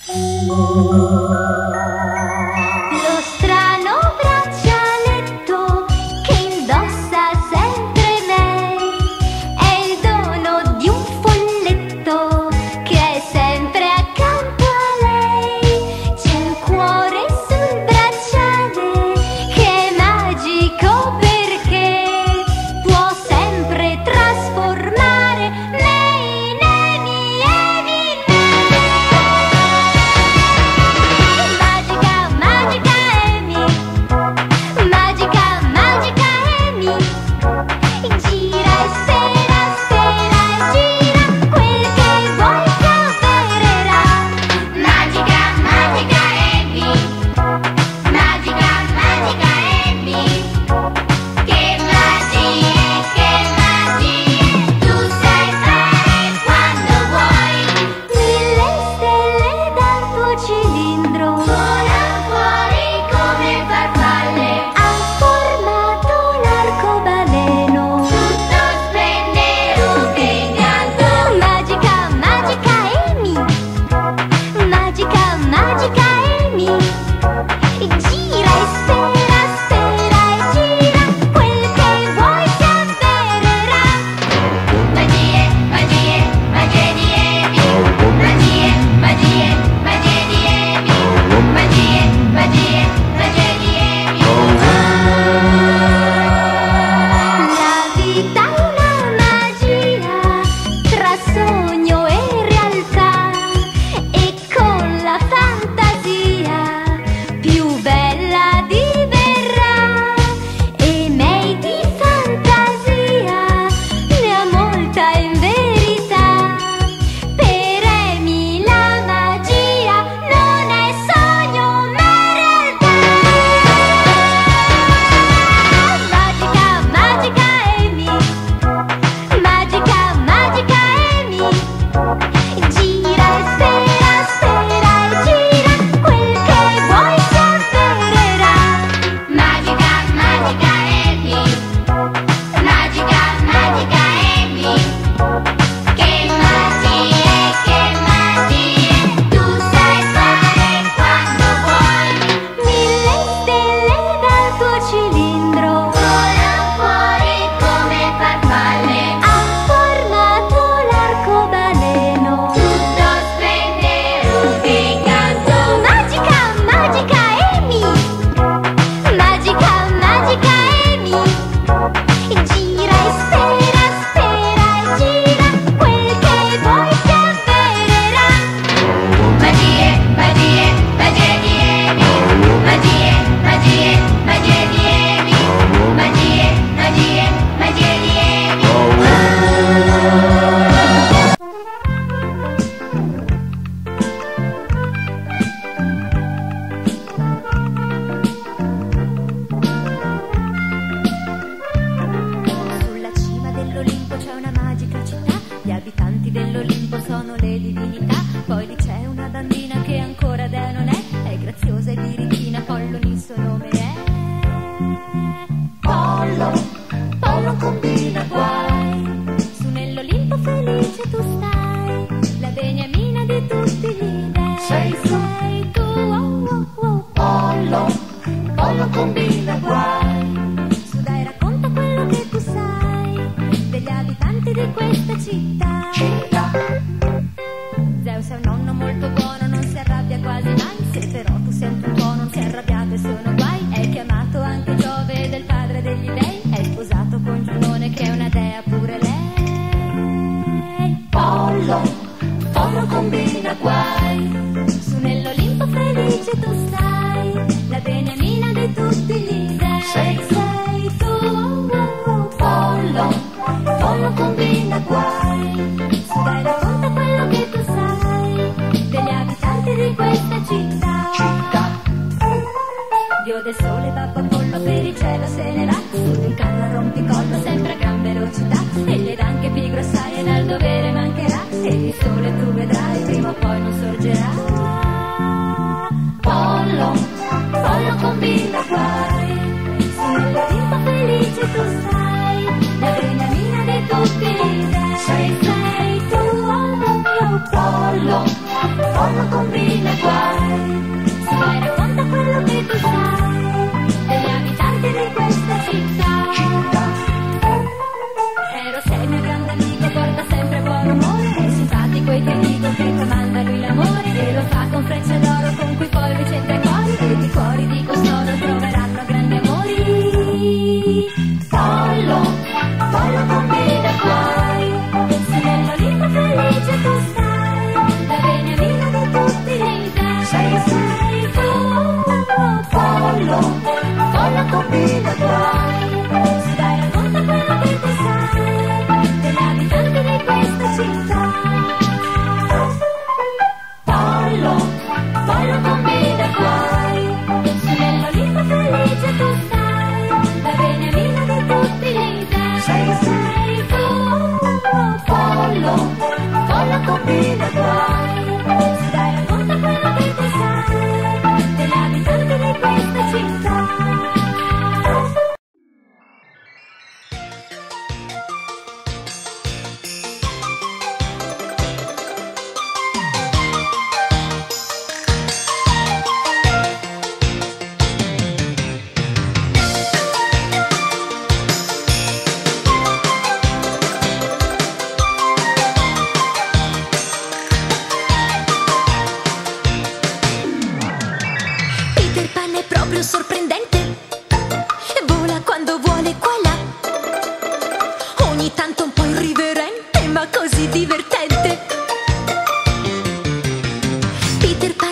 Lo strano braccialetto che indossa sempre lei è il dono di un folletto che è sempre accanto a lei. C'è un cuore sul bracciale che è magico perché può sempre trasformare me in Amy, Amy in me. Magica, magica Amy, magica, magica Amy, gira e spera, spera e gira, quel che vuoi ti avvererà. Magica, magica Amy, magica, magica Amy, che magie, tu sai fare quando vuoi. Mille stelle dal tuo cilindro volano fuori come farfalle, ha formato l'arcobaleno, tutto splende rubricato. Magica, magica Amy, magica, magica Amy, gira e spera, spera e gira, quel che vuoi ti avvererà. Magie, magie, magie di Amy, magie, magie, magie di Amy, magie, magie, magie di Amy. La vita è una magia tra sogno e realtà, e con la fantasia più bella diverrà. E May di fantasia ne ha molta in verità. Per Amy la magia non è sogno ma realtà. Magica, magica Amy, magica, magica Amy, gira e spera, spera e gira, quel che vuoi ti avvererà. Magica, magica Amy, magica, magica Amy, che magie, tu sai fare quando vuoi. Mille stelle dal tuo cilindro volano fuori come farfalle, ha formato l'arcobaleno, tutto splende rubricato. Magica, magica Amy, magica, magica Amy, gira e spera, spera e gira, quel che vuoi ti avvererà. Magie, magie, magie di Amy, magie, magie, magie di Amy, magie, magie, magie di Amy. Sulla cima dell'Olimpo c'è una magica città, gli abitanti dell'Olimpo sono le divinità. Poi lì c'è una bambina che ancora dea non è graziosa e birichina, Pollo il suo nome è. Pollo, Pollo combina guai, su nell'Olimpo felice tu stai, la beniamina di tutti gli dei. Sei tu, oh, oh, oh. Pollo, Pollo combina guai, su dai racconta quello che tu sai degli abitanti di questa città. Zeus è un nonno molto buono, non si arrabbia quasi mai, se però tu senti un tuono non si è arrabbiato e sono guai. È chiamato anche Giove del padre degli dei, è sposato con Giunone che è una dea pure lei. Pollo, Pollo combina guai, su nell'Olimpo felice tu stai, la beniamina di tutti gli dei. Sei tu, oh, oh, oh. Pollo, Pollo combina guai, su dai racconta quello che tu sai degli abitanti di questa città. Dio del sole, babbo Apollo, per il cielo se ne va, su di un carro a rompicollo sempre a gran velocità, e le dà anche pigro assai e dal dovere mancherà, e il sole tu vedrai prima o poi non sorgerà. Pollo, Pollo combina guai, su nell'Olimpo felice tu stai, la beniamina di tutti gli dei. Sei tu, oh, oh, oh. Pollo, Pollo combina Peter Pan